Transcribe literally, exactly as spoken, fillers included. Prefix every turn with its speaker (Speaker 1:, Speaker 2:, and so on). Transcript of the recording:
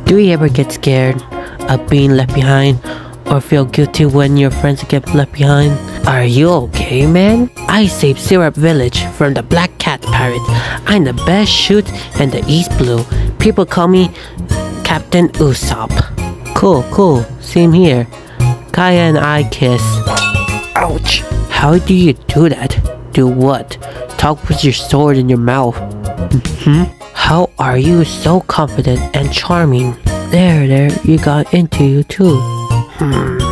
Speaker 1: Do you ever get scared of being left behind? Or feel guilty when your friends get left behind? Are you okay, man? I saved Syrup Village from the Black Cat Pirate. I'm the best shoot in the East Blue. People call me Captain Usopp. Cool, cool. Same here. Kaya and I kiss. Ouch! How do you do that? Do what? Talk with your sword in your mouth. Mm-hmm. How are you so confident and charming? There, there, you got into you too. Hmm.